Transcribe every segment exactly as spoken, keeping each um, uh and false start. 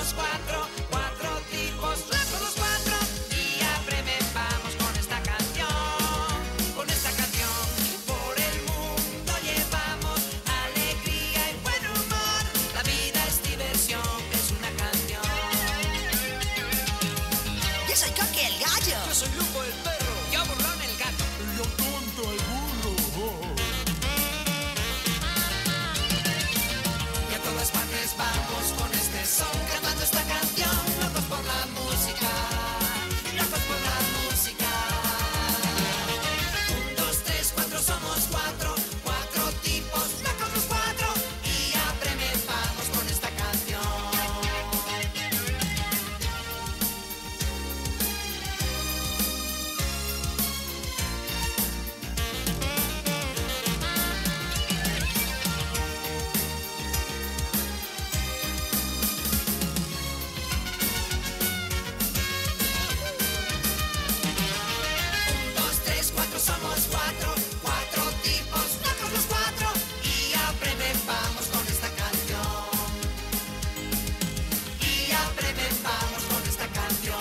somos cuatro, cuatro tipos locos los cuatro. Y a breve vamos con esta canción, con esta canción. Por el mundo llevamos alegría y buen humor. La vida es diversión, es una canción. Yo soy Coqui el gallo. Yo soy Lupo el perro. Yo Burlón el gato. Yo Tonto el burro. Y a todas partes vamos con este son, cantando esta canción, locos por la música, locos por la música. Un, dos, tres, cuatro, somos cuatro, cuatro tipos, locos los cuatro. Y a breve vamos con esta canción. Un, dos, tres, cuatro, somos cuatro, cuatro tipos, locos los cuatro. Y a breve vamos con esta canción. Y a breve vamos con esta canción.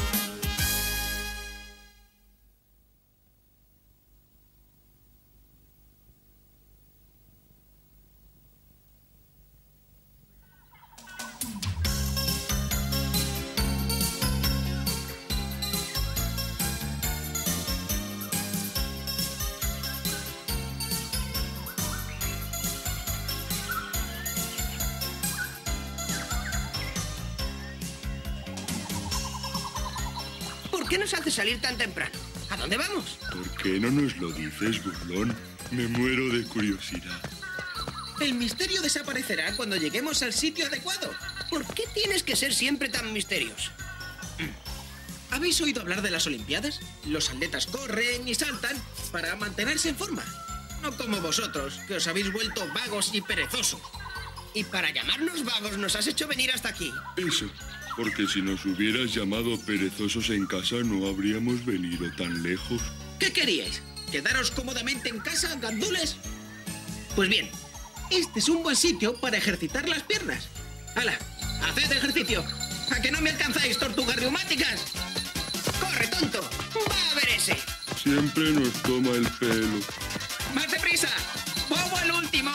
¿Por qué nos hace salir tan temprano? ¿A dónde vamos? ¿Por qué no nos lo dices, burlón? Me muero de curiosidad. El misterio desaparecerá cuando lleguemos al sitio adecuado. ¿Por qué tienes que ser siempre tan misterioso? ¿Habéis oído hablar de las Olimpiadas? Los atletas corren y saltan para mantenerse en forma. No como vosotros, que os habéis vuelto vagos y perezosos. Y para llamarnos vagos nos has hecho venir hasta aquí. Eso, porque si nos hubieras llamado perezosos en casa no habríamos venido tan lejos. ¿Qué queríais? ¿Quedaros cómodamente en casa, gandules? Pues bien, este es un buen sitio para ejercitar las piernas. ¡Hala! ¡Haced ejercicio! ¿A que no me alcanzáis, tortugas reumáticas? ¡Corre, tonto! ¡Va a ver ese! Siempre nos toma el pelo. ¡Más deprisa! ¡Bobo el último!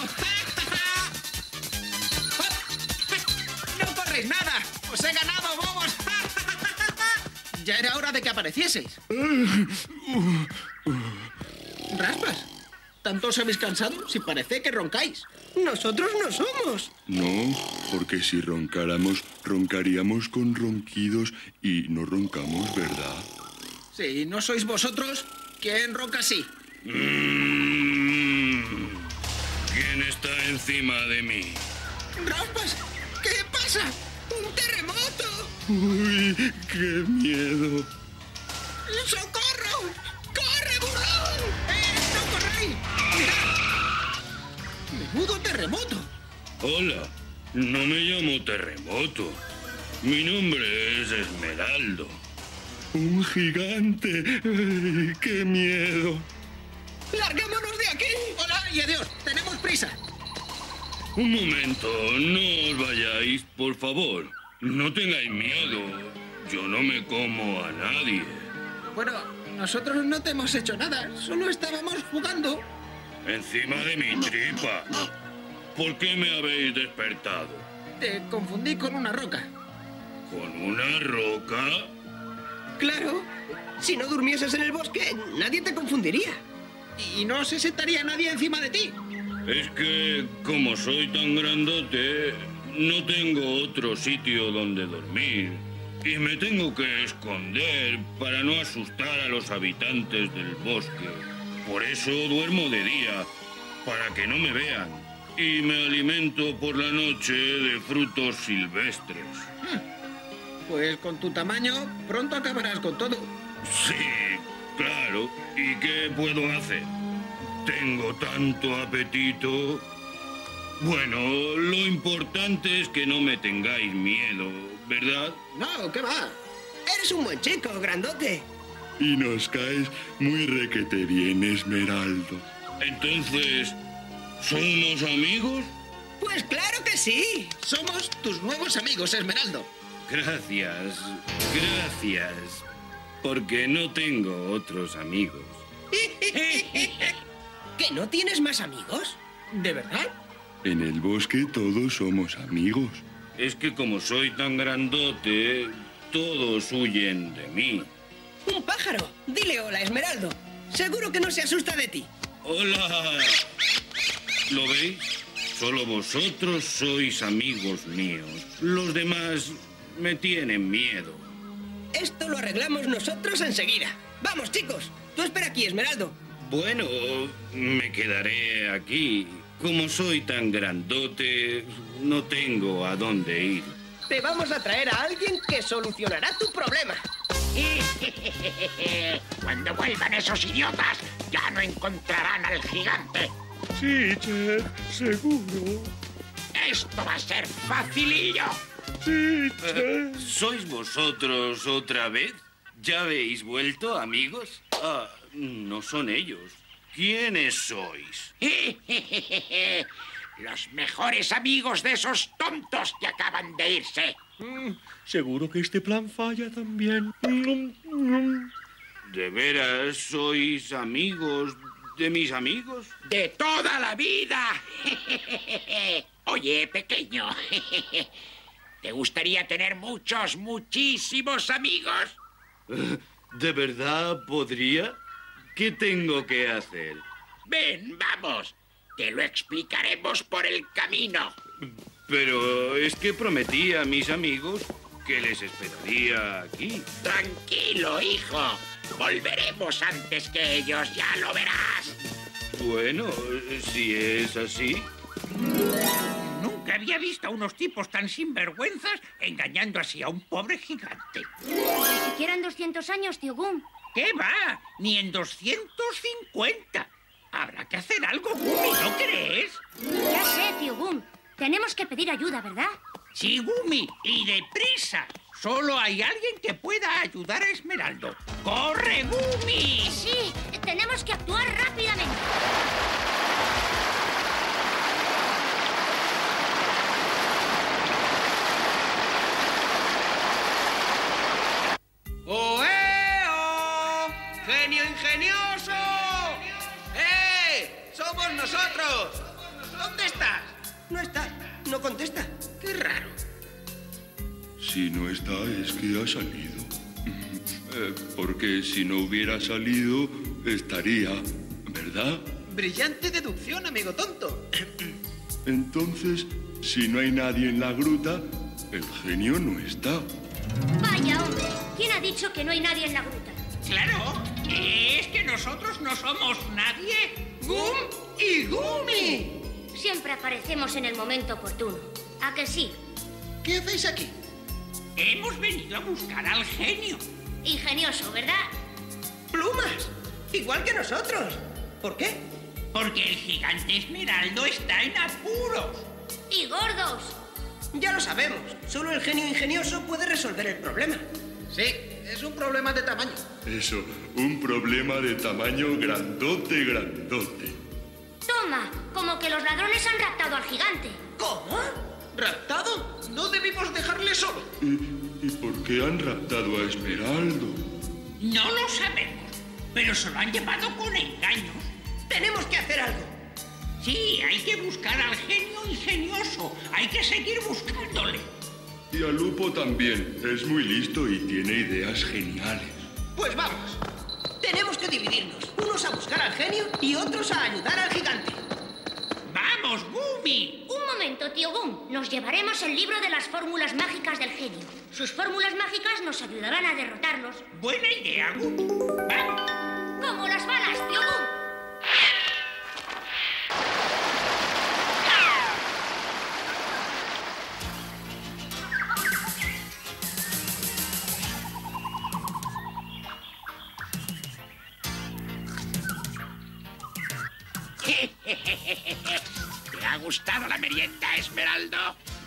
¡No corréis nada! ¡Os he ganado, bobos! Ya era hora de que aparecieseis. ¿Raspas? ¿Tanto os habéis cansado? Si parece que roncáis. ¡Nosotros no somos! No, porque si roncáramos, roncaríamos con ronquidos y no roncamos, ¿verdad? Si no sois vosotros, ¿quién ronca así? Mm. ¿Quién está encima de mí? ¿Raspas? ¿Qué pasa? ¡Un terremoto! ¡Uy, qué miedo! ¡Socorro! ¡Corre, burlón! ¡Eh, no corráis! ¡Mirad! ¡Menudo terremoto! Hola, no me llamo Terremoto. Mi nombre es Esmeraldo. ¡Un gigante! ¡Ay, qué miedo! ¡Larguémonos de aquí! ¡Hola y adiós! ¡Tenemos prisa! Un momento, no os vayáis, por favor. No tengáis miedo. Yo no me como a nadie. Bueno, nosotros no te hemos hecho nada. Solo estábamos jugando. Encima de mi tripa. ¿Por qué me habéis despertado? Te confundí con una roca. ¿Con una roca? ¡Claro! Si no durmieses en el bosque, nadie te confundiría. Y no se sentaría nadie encima de ti. Es que, como soy tan grandote, no tengo otro sitio donde dormir. Y me tengo que esconder para no asustar a los habitantes del bosque. Por eso duermo de día, para que no me vean. Y me alimento por la noche de frutos silvestres. Pues con tu tamaño, pronto acabarás con todo. Sí, claro. ¿Y qué puedo hacer? Tengo tanto apetito. Bueno, lo importante es que no me tengáis miedo, ¿verdad? No, ¿qué va? Eres un buen chico, grandote. Y nos caes muy requete bien, Esmeraldo. Entonces, ¿somos amigos? Pues claro que sí. Somos tus nuevos amigos, Esmeraldo. Gracias, gracias. Porque no tengo otros amigos. ¿Que no tienes más amigos? ¿De verdad? En el bosque todos somos amigos. Es que como soy tan grandote, todos huyen de mí. Un pájaro. Dile hola, Esmeraldo. Seguro que no se asusta de ti. ¡Hola! ¿Lo veis? Solo vosotros sois amigos míos. Los demás me tienen miedo. Esto lo arreglamos nosotros enseguida. Vamos, chicos. Tú espera aquí, Esmeraldo. Bueno, me quedaré aquí. Como soy tan grandote, no tengo a dónde ir. Te vamos a traer a alguien que solucionará tu problema. Cuando vuelvan esos idiotas, ya no encontrarán al gigante. Sí, chef, seguro. Esto va a ser facilillo. Sí, Eh, chef. ¿Sois vosotros otra vez? ¿Ya habéis vuelto, amigos? Ah, no son ellos. ¿Quiénes sois? Los mejores amigos de esos tontos que acaban de irse. Mm, seguro que este plan falla también. Mm, mm. ¿De veras sois amigos de mis amigos? De toda la vida. Oye, pequeño, ¿te gustaría tener muchos, muchísimos amigos? ¿De verdad podría? ¿Qué tengo que hacer? Ven, vamos. Te lo explicaremos por el camino. Pero es que prometí a mis amigos que les esperaría aquí. Tranquilo, hijo. Volveremos antes que ellos, ya lo verás. Bueno, si es así. Nunca había visto a unos tipos tan sinvergüenzas engañando así a un pobre gigante. Ni siquiera en doscientos años, tío Gum. ¿Qué va? Ni en doscientos cincuenta. Habrá que hacer algo, Gumi, ¿no crees? Ya sé, tío Gum. Tenemos que pedir ayuda, ¿verdad? Sí, Gumi, y deprisa. Solo hay alguien que pueda ayudar a Esmeraldo. ¡Corre, Gumi! Sí, tenemos que actuar rápidamente. ¡Oeo! ¡Genio ingenioso! ¡Eh! ¡Somos nosotros! ¿Dónde estás? No está. No contesta. Qué raro. Si no está, es que ha salido. Eh, porque si no hubiera salido, estaría, ¿verdad? Brillante deducción, amigo tonto. Entonces, si no hay nadie en la gruta, el genio no está. Vaya, hombre. ¿Quién ha dicho que no hay nadie en la gruta? Claro, es que nosotros no somos nadie. ¡Gum y Gumi! Siempre aparecemos en el momento oportuno. ¿A que sí? ¿Qué hacéis aquí? Hemos venido a buscar al genio. Ingenioso, ¿verdad? ¡Plumas! Igual que nosotros. ¿Por qué? Porque el gigante Esmeraldo está en apuros. Y gordos. Ya lo sabemos. Solo el genio ingenioso puede resolver el problema. Sí, es un problema de tamaño. Eso, un problema de tamaño grandote, grandote. Toma, como que los ladrones han raptado al gigante. ¿Cómo? ¿Raptado? No debimos dejarle solo. ¿Y, ¿Y por qué han raptado a Esmeraldo? No lo sabemos, pero se lo han llevado con engaños. Tenemos que hacer algo. Sí, hay que buscar al genio ingenioso. Hay que seguir buscándole. Y a Lupo también. Es muy listo y tiene ideas geniales. Pues vamos. Tenemos que dividirnos. Unos a buscar al genio y otros a ayudar al gigante. ¡Vamos, Gumi! Un momento, tío Gum. Nos llevaremos el libro de las fórmulas mágicas del genio. Sus fórmulas mágicas nos ayudarán a derrotarlos. Buena idea, Gumi. ¡Vamos! Como las balas, tío Gum. ¿Te ha gustado la merienda, Esmeraldo?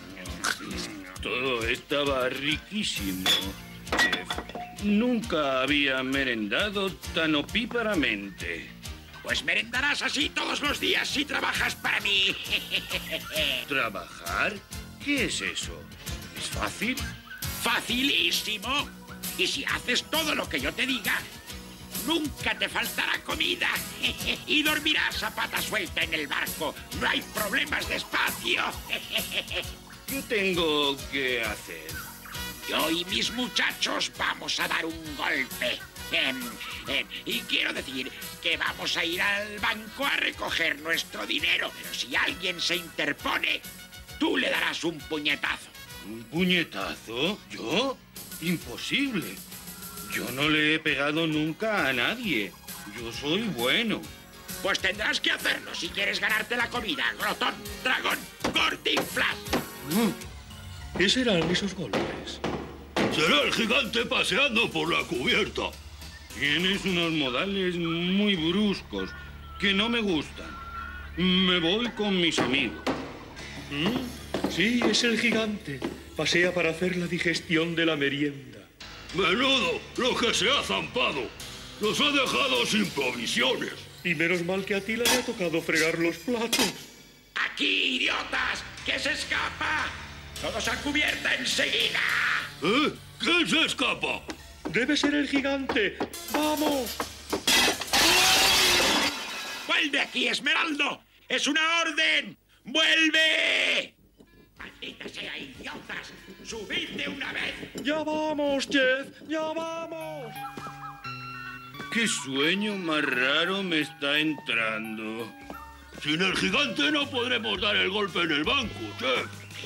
Todo estaba riquísimo. Eh, nunca había merendado tan opíparamente. Pues merendarás así todos los días si trabajas para mí. ¿Trabajar? ¿Qué es eso? ¿Es fácil? ¡Facilísimo! Y si haces todo lo que yo te diga, nunca te faltará comida. Y dormirás a pata suelta en el barco. No hay problemas de espacio. ¿Qué tengo que hacer? Yo y mis muchachos vamos a dar un golpe. Eh, eh, y quiero decir que vamos a ir al banco a recoger nuestro dinero. Pero si alguien se interpone, tú le darás un puñetazo. ¿Un puñetazo? ¿Yo? Imposible. Yo no le he pegado nunca a nadie. Yo soy bueno. Pues tendrás que hacerlo si quieres ganarte la comida, glotón, dragón, gordinflas. ¿Qué serán esos golpes? Será el gigante paseando por la cubierta. Tienes unos modales muy bruscos que no me gustan. Me voy con mis amigos. ¿Mm? Sí, es el gigante. Pasea para hacer la digestión de la merienda. Menudo, lo que se ha zampado. Nos ha dejado sin provisiones. Y menos mal que a Tila le ha tocado fregar los platos. ¡Aquí, idiotas! ¡Que se escapa! ¡Todos a cubierta enseguida! ¿Eh? ¿Quién se escapa? Debe ser el gigante. ¡Vamos! ¡Vuelve aquí, Esmeraldo! ¡Es una orden! ¡Vuelve! ¡Maldita sea, idiotas! ¡Subid de una vez! ¡Ya vamos, Jeff! ¡Ya vamos! ¡Qué sueño más raro me está entrando! Sin el gigante no podremos dar el golpe en el banco, chef.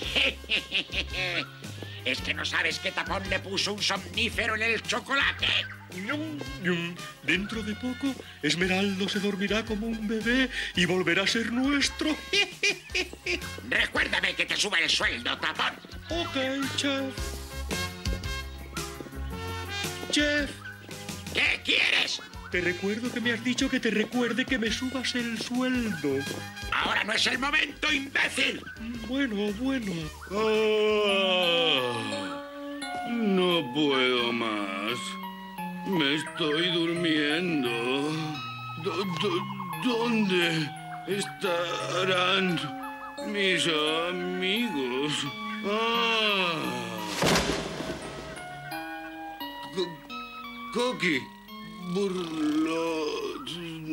¿Es que no sabes que Tapón le puso un somnífero en el chocolate? Ñum, ñum. Dentro de poco, Esmeraldo se dormirá como un bebé y volverá a ser nuestro. Recuérdame que te suba el sueldo, Tapón. Ok, chef. Chef. ¿Qué quieres? Te recuerdo que me has dicho que te recuerde que me subas el sueldo. Ahora no es el momento, imbécil. Bueno, bueno. Ah, no puedo más. Me estoy durmiendo. Do- do- ¿Dónde estarán mis amigos? Ah. Co- Coqui. Burlot.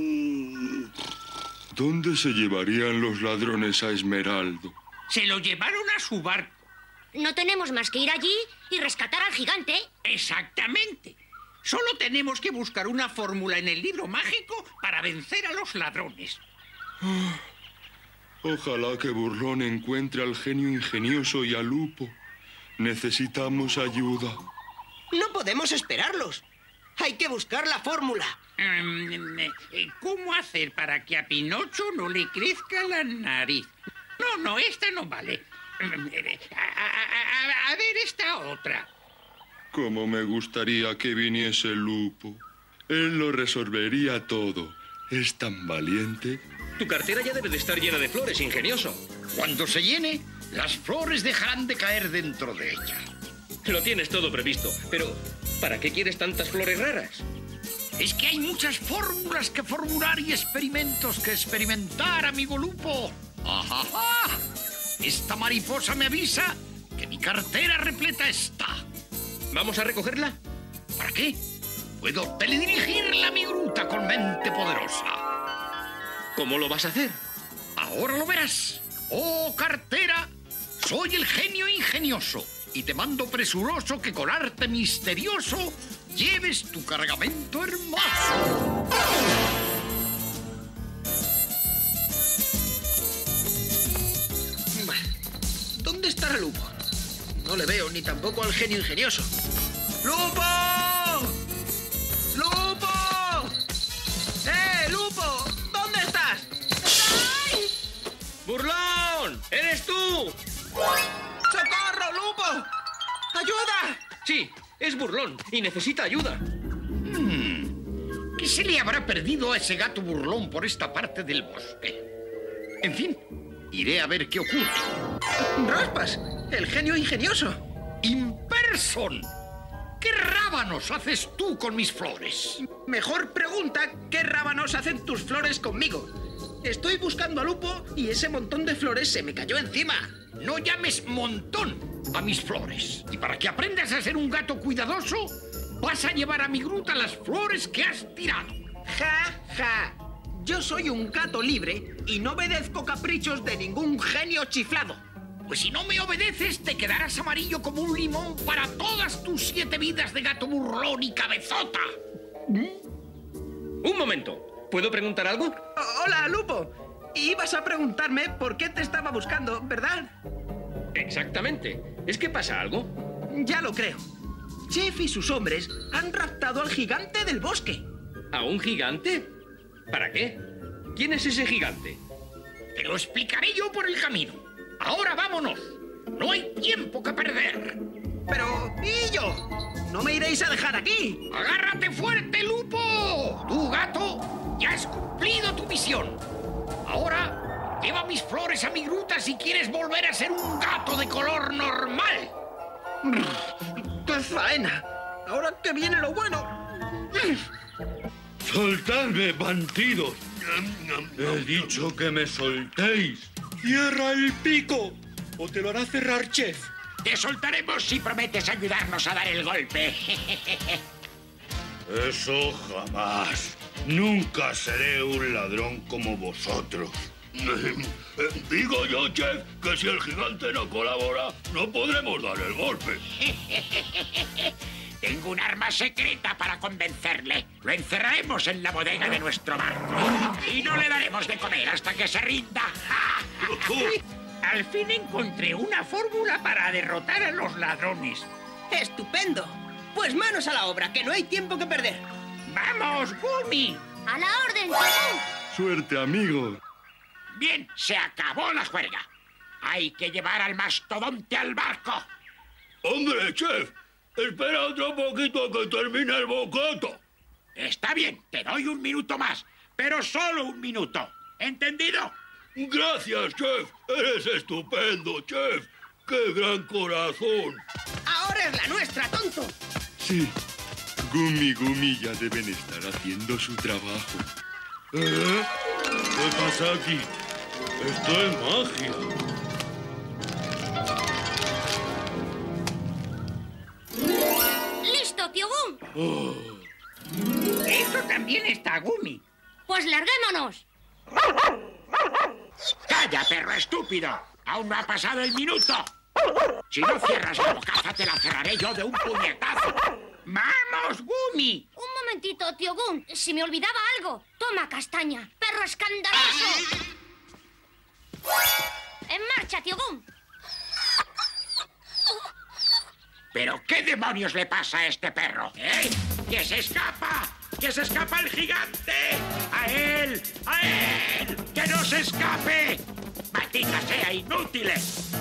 ¿Dónde se llevarían los ladrones a Esmeraldo? Se lo llevaron a su barco. No tenemos más que ir allí y rescatar al gigante. Exactamente. Solo tenemos que buscar una fórmula en el libro mágico para vencer a los ladrones. Ojalá que Burlón encuentre al genio ingenioso y a Lupo. Necesitamos ayuda. No podemos esperarlos. Hay que buscar la fórmula. Mm, eh, ¿Cómo hacer para que a Pinocho no le crezca la nariz? No, no, esta no vale. Mm, eh, A, a- a- a ver esta otra. Como me gustaría que viniese Lupo. Él lo resolvería todo. Es tan valiente. Tu cartera ya debe de estar llena de flores, ingenioso. Cuando se llene, las flores dejarán de caer dentro de ella. Lo tienes todo previsto, pero ¿para qué quieres tantas flores raras? Es que hay muchas fórmulas que formular y experimentos que experimentar, amigo Lupo. ¡Ajaja! Esta mariposa me avisa que mi cartera repleta está. ¿Vamos a recogerla? ¿Para qué? Puedo teledirigirla a mi gruta con mente poderosa. ¿Cómo lo vas a hacer? Ahora lo verás. ¡Oh, cartera! Soy el genio ingenioso y te mando presuroso que con arte misterioso lleves tu cargamento hermoso. ¿Dónde está Lupo? No le veo ni tampoco al genio ingenioso. ¡Lupo! ¡Lupo! ¡Eh, Lupo! ¿Dónde estás? ¡Burlón! ¡Eres tú! ¡Socorro, Lupo! ¡Ayuda! Sí, es Burlón y necesita ayuda. Hmm, ¿qué se le habrá perdido a ese gato burlón por esta parte del bosque? En fin, iré a ver qué ocurre. ¡Raspas! ¡El genio ingenioso! ¡Imperson! ¡Qué rápido rábanos haces tú con mis flores? Mejor pregunta qué rábanos hacen tus flores conmigo. Estoy buscando a Lupo y ese montón de flores se me cayó encima. No llames montón a mis flores. Y para que aprendas a ser un gato cuidadoso, vas a llevar a mi gruta las flores que has tirado. Ja, ja. Yo soy un gato libre y no obedezco caprichos de ningún genio chiflado. Pues si no me obedeces, te quedarás amarillo como un limón para todas tus siete vidas de gato burlón y cabezota. Un momento. ¿Puedo preguntar algo? O- Hola, Lupo. Ibas a preguntarme por qué te estaba buscando, ¿verdad? Exactamente. ¿Es que pasa algo? Ya lo creo. Chef y sus hombres han raptado al gigante del bosque. ¿A un gigante? ¿Para qué? ¿Quién es ese gigante? Te lo explicaré yo por el camino. Ahora vámonos. No hay tiempo que perder. Pero, ¿y yo? ¿No me iréis a dejar aquí? ¡Agárrate fuerte, Lupo! Tú, gato, ya has cumplido tu misión. Ahora, lleva mis flores a mi gruta si quieres volver a ser un gato de color normal. ¡Qué faena! Ahora que viene lo bueno. ¡Soltadme, bandidos! He dicho que me soltéis. ¡Cierra el pico! ¡O te lo hará cerrar, Chef! Te soltaremos si prometes ayudarnos a dar el golpe. Eso jamás. Nunca seré un ladrón como vosotros. Digo yo, Chef, que si el gigante no colabora, no podremos dar el golpe. Tengo un arma secreta para convencerle. Lo encerraremos en la bodega de nuestro barco. Y no le daremos de comer hasta que se rinda. Al fin encontré una fórmula para derrotar a los ladrones. ¡Estupendo! Pues manos a la obra, que no hay tiempo que perder. ¡Vamos, Gumi! ¡A la orden, Tiogún! Suerte, amigo. Bien, se acabó la juerga. Hay que llevar al mastodonte al barco. Hombre, Chef, espera otro poquito a que termine el bocato. Está bien, te doy un minuto más, pero solo un minuto. ¿Entendido? Gracias, Chef. Eres estupendo, Chef. ¡Qué gran corazón! ¡Ahora es la nuestra, tonto! Sí, Gumi Gumi ya deben estar haciendo su trabajo. ¿Eh? ¿Qué pasa aquí? Esto es magia. ¡Listo, Tiogún! Oh. Esto también está, Gumi. Pues larguémonos. ¡Calla, perro estúpido! ¡Aún no ha pasado el minuto! Si no cierras la bocaza, te la cerraré yo de un puñetazo. ¡Vamos, Gumi! Un momentito, Tiogún. Si me olvidaba algo. Toma, castaña. ¡Perro escandaloso! ¡En marcha, Tiogún! ¿Pero qué demonios le pasa a este perro? ¿Eh? ¡Que se escapa! ¡Que se escapa el gigante! ¡A él! ¡A él! ¡Que no se escape! ¡Maldita sea, inútiles!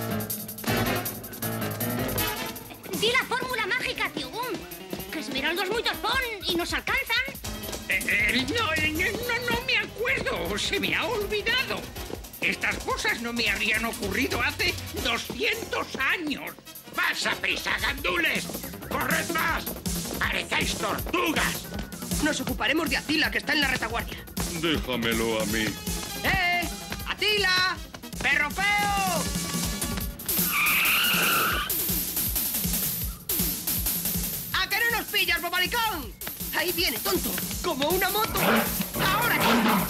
Di la fórmula mágica, Tiogún. Que Esmeralda es muy torpón y nos alcanzan. Eh, eh, no, eh, no, no me acuerdo. Se me ha olvidado. Estas cosas no me habrían ocurrido hace doscientos años. ¡Más a prisa, gandules! ¡Corred más! ¡Parecéis tortugas! Nos ocuparemos de Atila, que está en la retaguardia. Déjamelo a mí. ¡Eh! ¡Atila! ¡Perro feo! ¡A que no nos pillas, bobalicón! Ahí viene, tonto. Como una moto. ¡Ahora!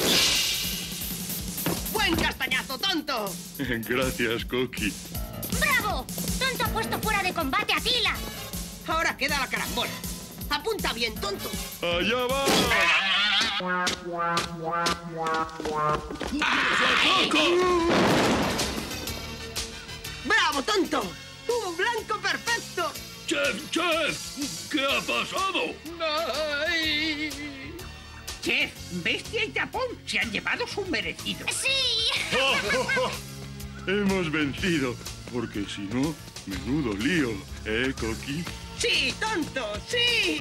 ¡Buen castañazo, tonto! Gracias, Coqui. ¡Bravo! Tonto ha puesto fuera de combate a Tila. Ahora queda la carambola. Apunta bien, tonto. ¡Allá va! ¡Bravo, tonto! ¡Un blanco perfecto! ¡Chef, chef! ¿Qué ha pasado? ¡Ay! Chef, Bestia y Tapón se han llevado su merecido. ¡Sí! Hemos vencido, porque si no, menudo lío, ¿eh, Coqui? ¡Sí, tonto! ¡Sí!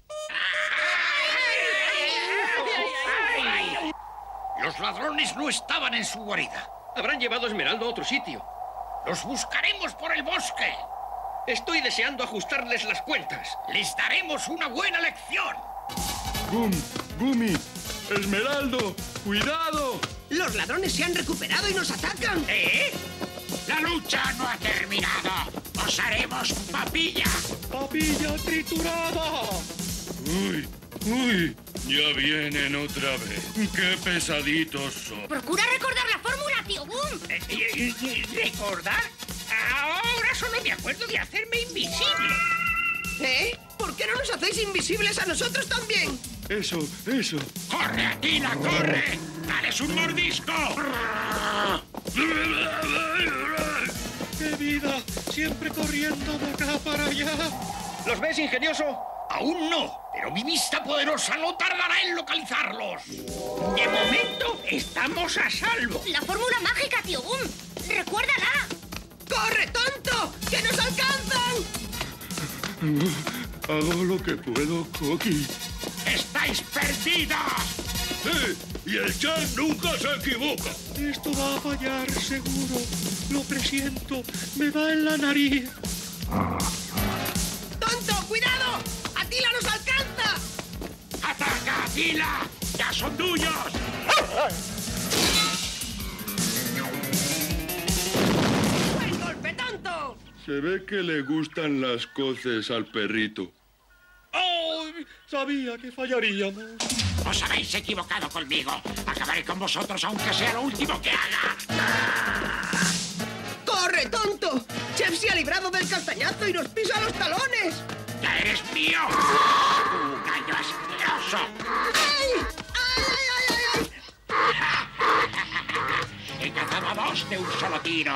Los ladrones no estaban en su guarida. Habrán llevado a Esmeralda a otro sitio. Los buscaremos por el bosque. Estoy deseando ajustarles las cuentas. Les daremos una buena lección. Gum, Gumi, Esmeraldo, cuidado. Los ladrones se han recuperado y nos atacan. ¿Eh? La lucha no ha terminado. Os haremos papilla. Papilla triturada. Uy, uy, ya vienen otra vez. Qué pesaditos son. Procura recordar la fórmula, tío Boom. Eh, eh, eh, ¿Recordar? Ahora solo me acuerdo de hacerme invisible. ¿Eh? ¿Por qué no nos hacéis invisibles a nosotros también? Eso, eso. ¡Corre, Atila, corre! ¡Dales un mordisco! ¡Qué vida! Siempre corriendo de acá para allá. ¿Los ves, ingenioso? Aún no, pero mi vista poderosa no tardará en localizarlos. De momento, estamos a salvo. La fórmula mágica, tío Boom. Recuérdala. ¡Corre, tonto! ¡Que nos alcanzan! Hago lo que puedo, Coqui. ¡Estáis perdidos! Sí, y el chef nunca se equivoca. Esto va a fallar, seguro. Lo presiento. Me da en la nariz. ¡Tonto, cuidado! ¡Atila nos alcanza! ¡Ataca, Atila! ¡Ya son tuyos! ¡Buen golpe, tonto! Se ve que le gustan las coces al perrito. ¡Oh! Sabía que fallaríamos. Os habéis equivocado conmigo. Acabaré con vosotros aunque sea lo último que haga. ¡Corre, tonto! Chef se ha librado del castañazo y nos pisa los talones. ¡Ya eres mío! ¡Gallo asqueroso! ¡Ay! ¡Ay, ay, ay, ay! He cazado a dos de un solo tiro.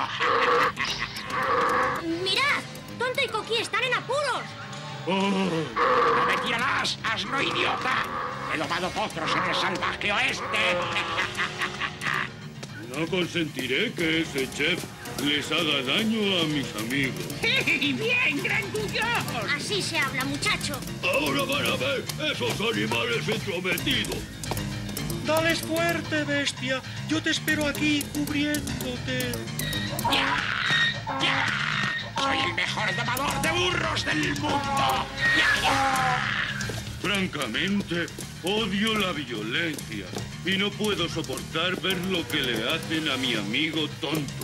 Mirad, Tonto y Coqui están en apuros. Oh. ¡No me tirarás, asno idiota! He domado potros en el salvaje oeste. No consentiré que ese chef les haga daño a mis amigos. ¡Bien, grandullos! Así se habla, muchacho. Ahora van a ver esos animales entrometidos. Dales fuerte, bestia. Yo te espero aquí cubriéndote. ¡Ya! ¡Ya! ¡Soy el mejor domador de burros del mundo! ¡Ya, ya! Francamente, odio la violencia y no puedo soportar ver lo que le hacen a mi amigo Tonto.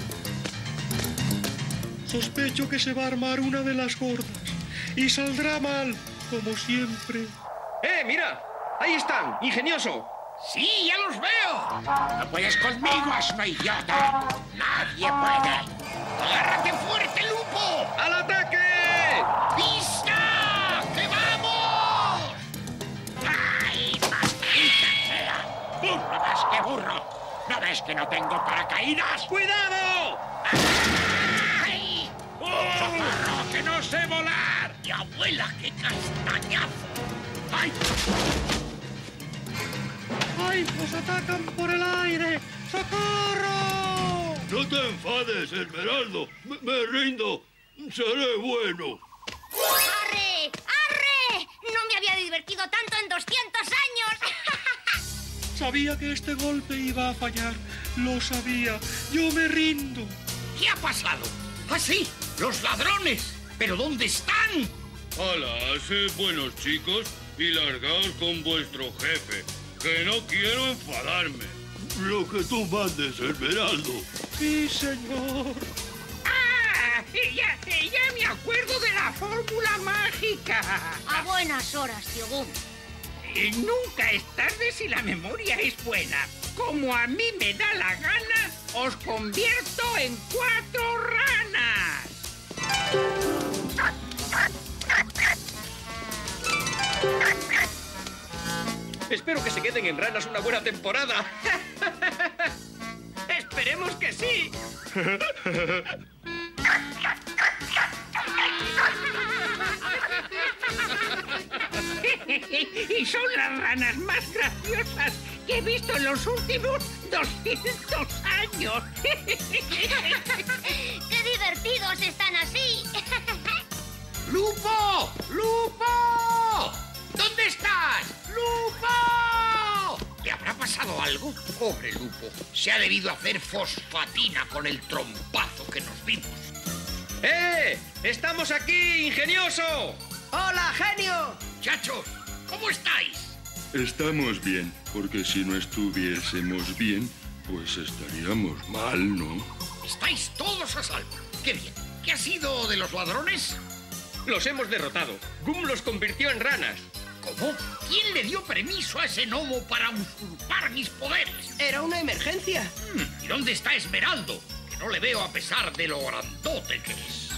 Sospecho que se va a armar una de las gordas y saldrá mal, como siempre. ¡Eh, mira! ¡Ahí están, ingenioso! ¡Sí, ya los veo! ¡No puedes conmigo, asno idiota! ¡Nadie puede! ¡Agárrate fuerte, Lupo! ¡Al ataque! ¡Pista! ¡Que vamos! ¡Ay, maldita sea! ¡Burro más que burro! ¿No ves que no tengo paracaídas? ¡Cuidado! ¡Ay! ¡Socorro, que no sé volar! ¡Y abuela, qué castañazo! ¡Ay! ¡Ay, nos atacan por el aire! ¡Socorro! No te enfades, Esmeraldo. Me, me rindo. Seré bueno. ¡Arre! ¡Arre! No me había divertido tanto en doscientos años. Sabía que este golpe iba a fallar. Lo sabía. Yo me rindo. ¿Qué ha pasado? ¡Ah, sí! ¡Los ladrones! ¿Pero dónde están? Hola, sed buenos chicos y largaos con vuestro jefe, que no quiero enfadarme. Lo que tú mandes, Esmeraldo. Sí, señor. ¡Ah! Ya, ya me acuerdo de la fórmula mágica. A buenas horas, tío Boom. Eh, Nunca es tarde si la memoria es buena. Como a mí me da la gana, os convierto en cuatro ranas. Espero que se queden en ranas una buena temporada. Esperemos que sí. Y son las ranas más graciosas que he visto en los últimos doscientos años. ¡Qué divertidos están así! ¡Lupo! ¡Lupo! ¿Dónde estás? ¡Lupo! ¿Le habrá pasado algo? Pobre Lupo. Se ha debido hacer fosfatina con el trompazo que nos vimos. ¡Eh! ¡Estamos aquí, ingenioso! ¡Hola, genio! Muchachos, ¿cómo estáis? Estamos bien, porque si no estuviésemos bien, pues estaríamos mal, ¿no? Estáis todos a salvo. ¡Qué bien! ¿Qué ha sido de los ladrones? Los hemos derrotado. Gum los convirtió en ranas. ¿Cómo? ¿Quién le dio permiso a ese gnomo para usurpar mis poderes? Era una emergencia. Hmm, ¿y dónde está Esmeraldo? Que no le veo a pesar de lo grandote que es.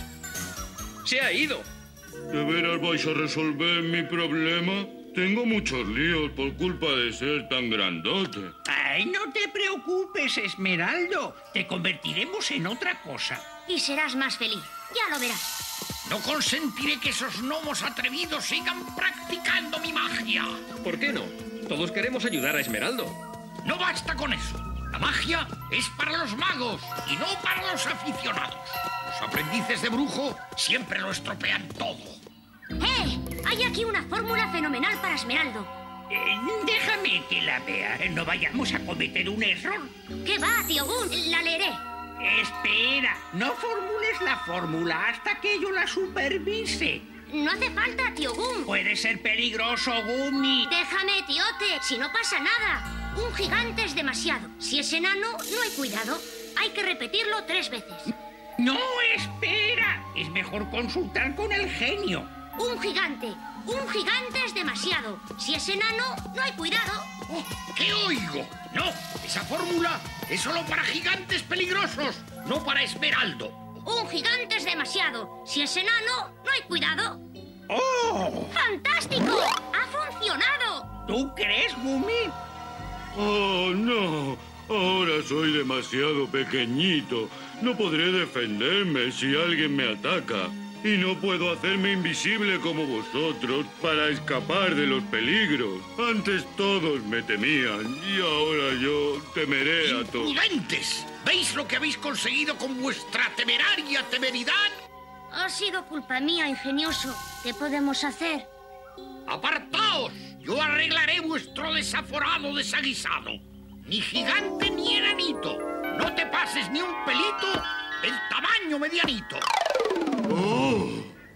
Se ha ido. ¿De veras vais a resolver mi problema? Tengo muchos líos por culpa de ser tan grandote. Ay, no te preocupes, Esmeraldo. Te convertiremos en otra cosa. Y serás más feliz. Ya lo verás. No consentiré que esos gnomos atrevidos sigan practicando mi magia. ¿Por qué no? Todos queremos ayudar a Esmeraldo. No basta con eso. La magia es para los magos y no para los aficionados. Los aprendices de brujo siempre lo estropean todo. ¡Eh! Hay aquí una fórmula fenomenal para Esmeraldo. Eh, déjame que la vea. No vayamos a cometer un error. ¿Qué va, tío Gun? La leeré. Espera, no formules la fórmula hasta que yo la supervise. No hace falta, tío Gum. Puede ser peligroso, Gummy. Déjame, tiote, si no pasa nada. Un gigante es demasiado. Si es enano, no hay cuidado. Hay que repetirlo tres veces. No, espera. Es mejor consultar con el genio. Un gigante. Un gigante es demasiado. Si es enano, no hay cuidado. Oh, ¿qué oigo? No, esa fórmula es solo para gigantes peligrosos, no para Esmeraldo. Un gigante es demasiado. Si es enano, no hay cuidado. ¡Oh! ¡Fantástico! ¡Ha funcionado! ¿Tú crees, Gummy? ¡Oh, no! Ahora soy demasiado pequeñito. No podré defenderme si alguien me ataca. Y no puedo hacerme invisible como vosotros para escapar de los peligros. Antes todos me temían y ahora yo temeré a todos. ¡Imprudentes! ¿Veis lo que habéis conseguido con vuestra temeraria temeridad? Ha sido culpa mía, ingenioso. ¿Qué podemos hacer? ¡Apartaos! Yo arreglaré vuestro desaforado desaguisado. Ni gigante ni enanito. No te pases ni un pelito del tamaño medianito. ¡Oh!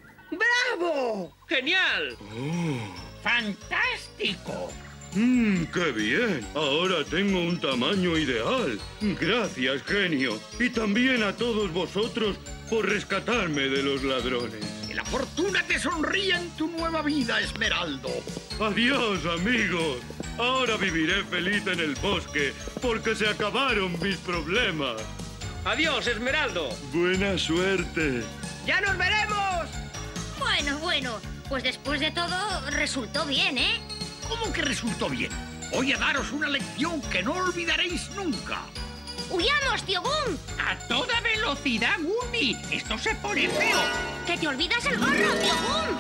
¡Bravo! ¡Genial! ¡Oh! ¡Fantástico! ¡Mmm, qué bien! Ahora tengo un tamaño ideal. Gracias, genio. Y también a todos vosotros por rescatarme de los ladrones. Que la fortuna te sonría en tu nueva vida, Esmeraldo. Adiós, amigos. Ahora viviré feliz en el bosque porque se acabaron mis problemas. ¡Adiós, Esmeraldo! Buena suerte. ¡Ya nos veremos! Bueno, bueno. Pues después de todo, resultó bien, ¿eh? ¿Cómo que resultó bien? Voy a daros una lección que no olvidaréis nunca. ¡Huyamos, tío Gum! ¡A toda velocidad, Gummy! ¡Esto se pone feo! ¡Que te olvidas el gorro, tío Gum!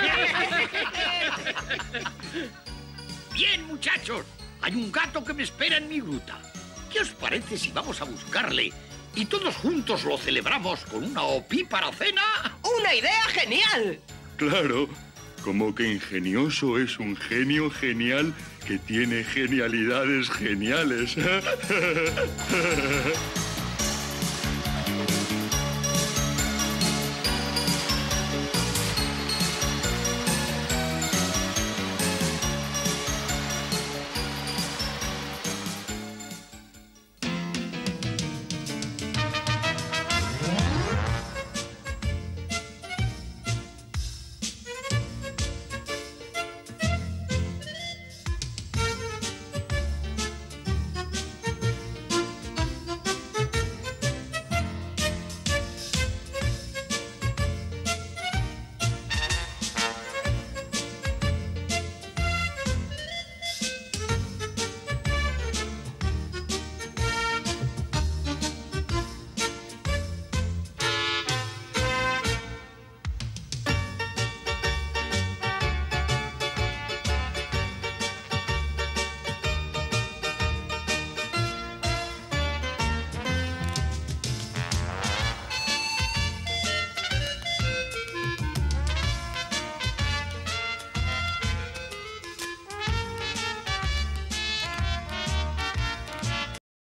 Bien, muchachos. Hay un gato que me espera en mi gruta. ¿Qué os parece si vamos a buscarle y todos juntos lo celebramos con una opípara cena? ¡Una idea genial! Claro, como que Ingenioso es un genio genial que tiene genialidades geniales.